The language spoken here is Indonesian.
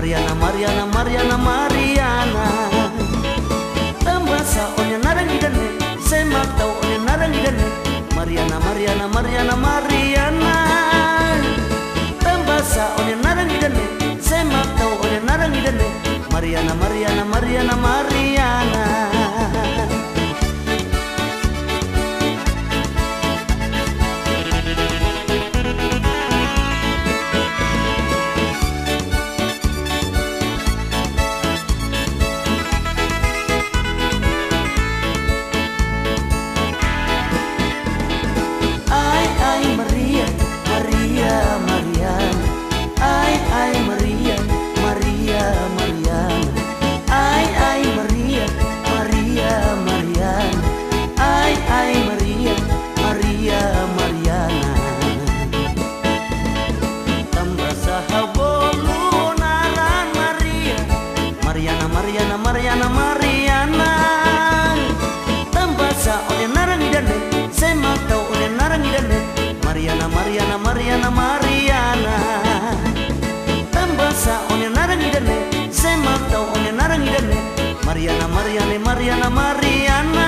Mariana, Mariana, Mariana, Mariana. Tambasa onya narang idane, semak tau onya narang idane. Mariana, Mariana, Mariana, Mariana. Tambasa onya narang idane, semak tau onya narang idane. Mariana, Mariana, Mariana, Mariana. Mariana, Mariana. Tambasa onya narang idane, semak tau onya narang idane. Mariana, Mariana, Mariana, Mariana. Tambasa onya narang idane, semak tau onya narang idane. Mariana, Mariana, Mariana, Mariana.